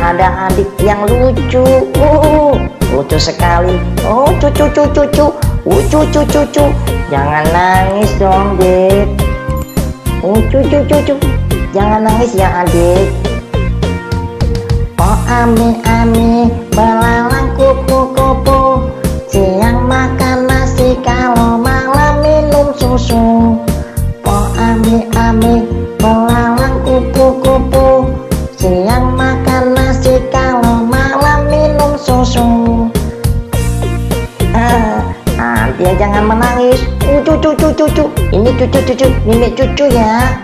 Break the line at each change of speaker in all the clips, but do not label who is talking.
ada adik yang lucu. Lucu sekali. Oh, cucu. Cucu. Jangan nangis dong, Dek. Oh, cucu. Jangan nangis ya, adik. Oh, ami, belalang kupu-kupu, siang makan nasi, kalau malam minum susu. Oh, ami, belalang kupu-kupu, siang makan nasi, kalau malam minum susu. Dia jangan menangis. Cucu. Ini cucu. Nenek cucu ya.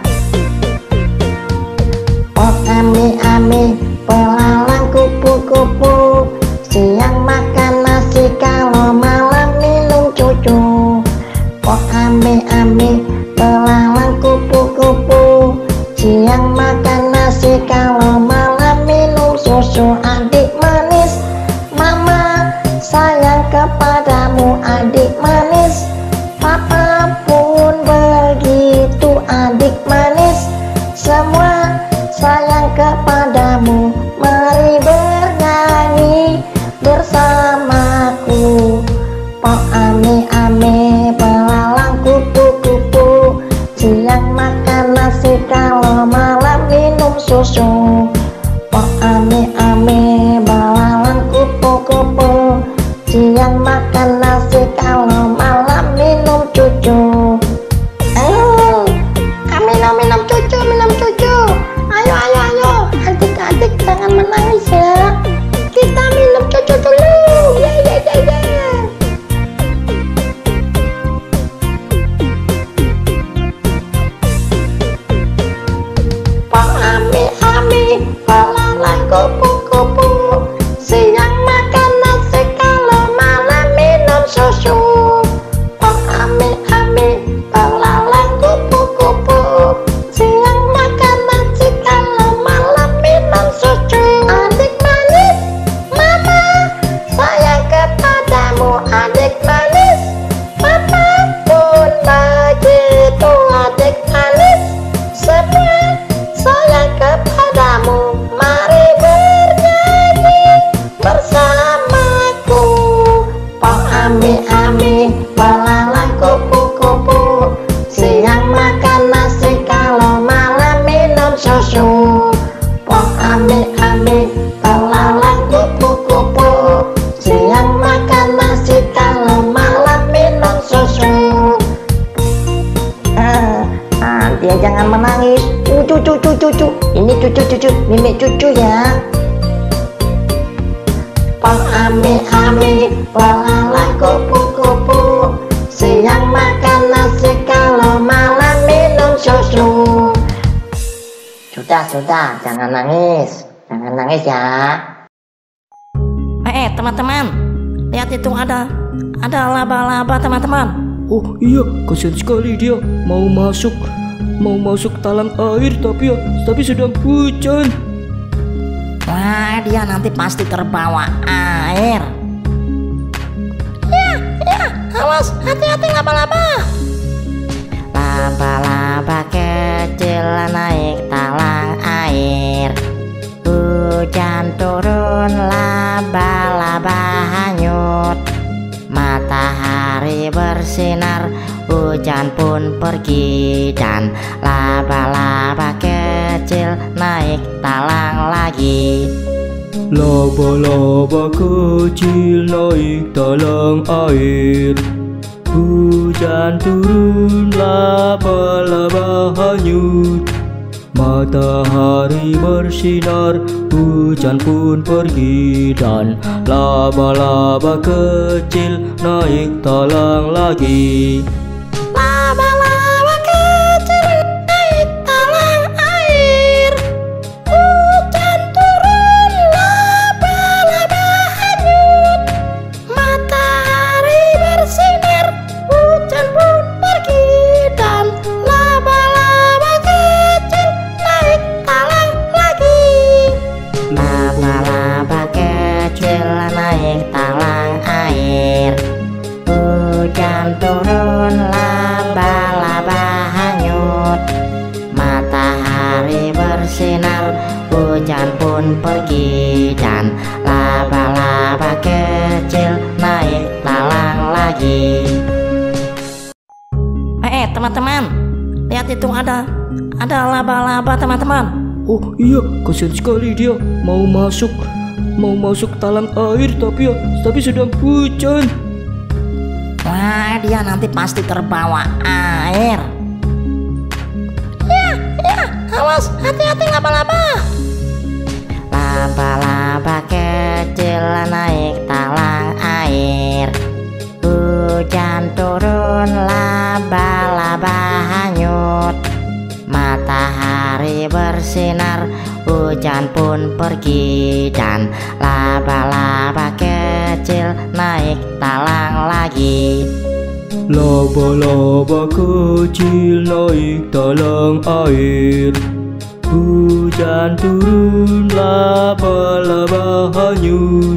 Oh, ami, belalang kupu-kupu, siang makan nasi, kalau malam minum susu. Oh, ami, belalang kupu-kupu, siang makan nasi, kalau malam minum susu. Adik manis, mama sayang kepadamu. Adik manis, papa pun begitu. Adik manis, semua sayang kepadamu. Mari bernyanyi bersamaku. Oh, ami, belalang kupu-kupu, siang makan nasi, kalau malam minum susu. Oh, ami, belalang kupu-kupu, siang makan nasi, kalau malam minum susu. Minum cucu. Ayo. Adik-adik jangan menangis ya. Kita minum cucu dulu. Ya. Pak ami, belalang kupu-kupu, siang makan nasi, kalau malam minum susu. Pak ami, belalang kupu-kupu, siang makan nasi, kalau malam minum susu. Adik manis, mama sayang kepadamu. Adik manis, papa pun begitu. Adik manis, semua sayang kepadamu. Mari bernyanyi bersamaku. Oh, ami, belalang kupu-kupu, siang makan nasi, kalau malam minum susu. Oh, ami, belalang kupu-kupu, siang makan nasi, kalau malam minum susu. Dia jangan menangis. Cucu. Ini cucu. Nenek cucu ya. Oh, ami, belalang kupu-kupu, siang makan nasi, kalau malam minum susu. Sudah, jangan nangis ya.
Teman-teman, lihat itu ada laba-laba, teman-teman.
Oh iya, kasihan sekali dia mau masuk talang air, tapi sedang hujan.
Wah, dia nanti pasti terbawa air. Ya, awas, hati-hati laba-laba. Laba-laba kecil naik talang air. Hujan turun, laba-laba hanyut. Matahari bersinar, hujan pun pergi, dan laba-laba kecil naik talang lagi.
Laba-laba kecil naik talang air. Hujan turun, laba-laba hanyut. Matahari bersinar, hujan pun pergi, dan laba-laba kecil naik talang lagi.
Laba-laba kecil naik talang air. Hujan turun, laba-laba hanyut. Matahari bersinar, hujan pun pergi, dan laba-laba kecil naik talang lagi. Laba-laba kecil naik talang air. Hujan turun, laba-laba hanyut. Matahari bersinar, hujan pun pergi, kecil naik talang lagi. Teman-teman, lihat itu ada laba-laba teman-teman.
Oh iya, kasihan sekali dia mau masuk talang air tapi sedang hujan.
Wah, dia nanti pasti terbawa air. Ya, awas, hati-hati laba-laba. Laba-laba kecil naik talang air. Hujan turun, laba-laba hanyut. Matahari bersinar, hujan pun pergi, dan laba-laba kecil naik talang lagi.
Laba-laba kecil naik talang air. Hujan turun, laba-laba hanyut.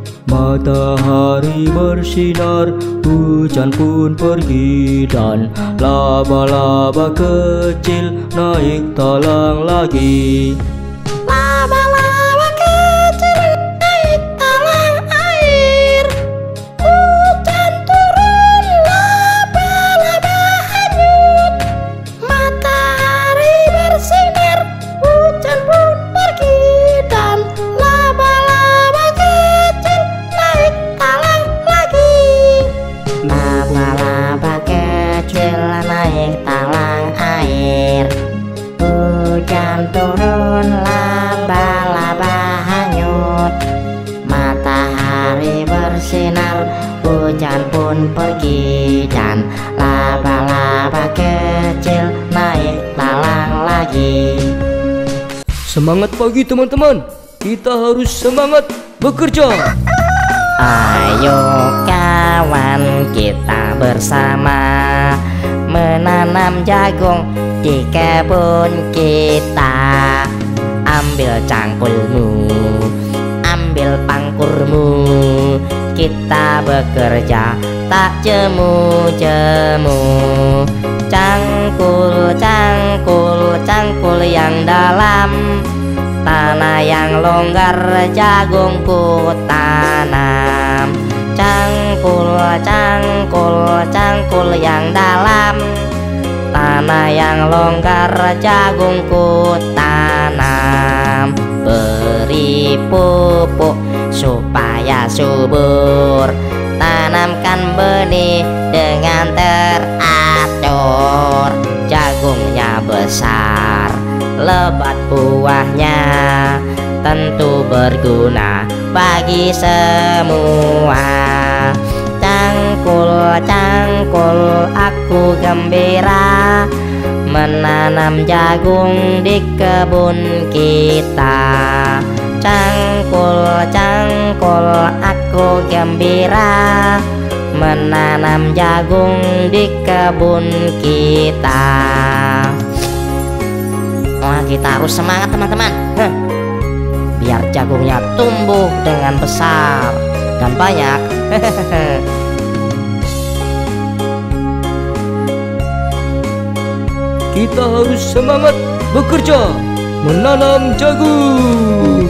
Matahari bersinar, hujan pun pergi, dan laba-laba kecil naik talang lagi.
Laba-laba kecil naik talang air. Hujan turun, laba-laba hanyut. Matahari bersinar, hujan pun pergi, dan laba-laba kecil naik talang lagi. Laba-laba kecil naik talang air. Hujan turun, laba-laba hanyut. Matahari bersinar, hujan pun pergi, dan laba-laba kecil naik talang lagi.
Semangat pagi teman-teman, kita harus semangat bekerja.
Ayo kawan, kita bersama menanam jagung di kebun kita. Ambil cangkulmu, ambil pangkurmu, kita bekerja tak jemu-jemu. Cangkul, cangkul, cangkul yang dalam, tanah yang longgar jagungku tanam. Cangkul, cangkul, cangkul yang dalam, tanah yang longgar jagungku tanam. Beri pupuk supaya subur, tanamkan benih dengan teratur. Jagungnya besar, lebat buahnya, tentu berguna bagi semua. Cangkul, cangkul, aku gembira menanam jagung di kebun kita. Cangkul, cangkul, aku gembira menanam jagung di kebun kita. Wah, kita harus semangat teman-teman, biar jagungnya tumbuh dengan besar dan banyak.
Kita harus semangat bekerja menanam jagung.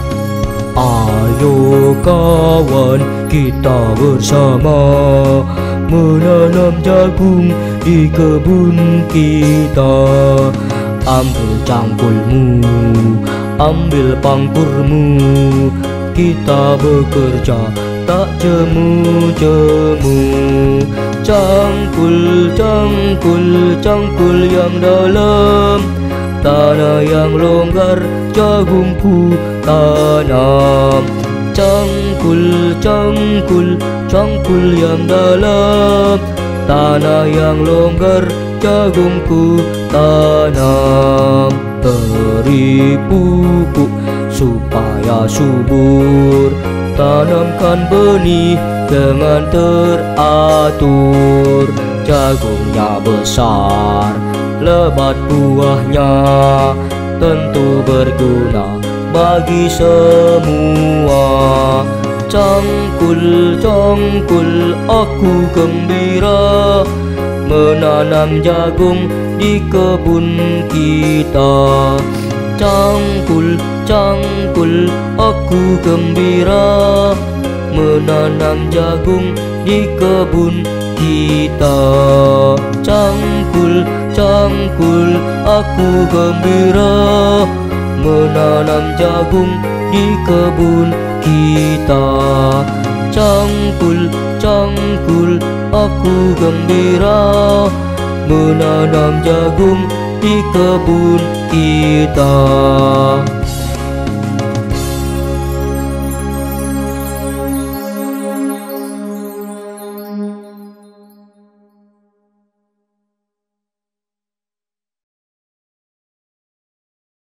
Ayo kawan, kita bersama menanam jagung di kebun kita. Ambil cangkulmu, ambil pangkurmu, kita bekerja tak jemu-jemu. Cangkul, cangkul, cangkul yang dalam, tanah yang longgar jagungku tanam. Cangkul, cangkul, cangkul yang dalam, tanah yang longgar jagungku tanam. Beri pupuk supaya subur, tanamkan benih dengan teratur. Jagungnya besar, lebat buahnya, tentu berguna bagi semua. Cangkul, cangkul, aku gembira menanam jagung di kebun kita. Cangkul, cangkul, aku gembira menanam jagung di kebun kita. Cangkul, cangkul, aku gembira menanam jagung di kebun kita. Cangkul, cangkul, aku gembira menanam jagung di kebun kita.